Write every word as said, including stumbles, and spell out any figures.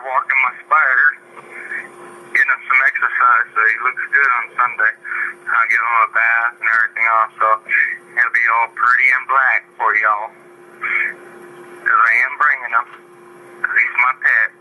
walking my spider, getting him some exercise so he looks good on Sunday. I'll give him a bath and everything else, so he'll be all pretty and black for y'all. Because I am bringing him, because he's my pet.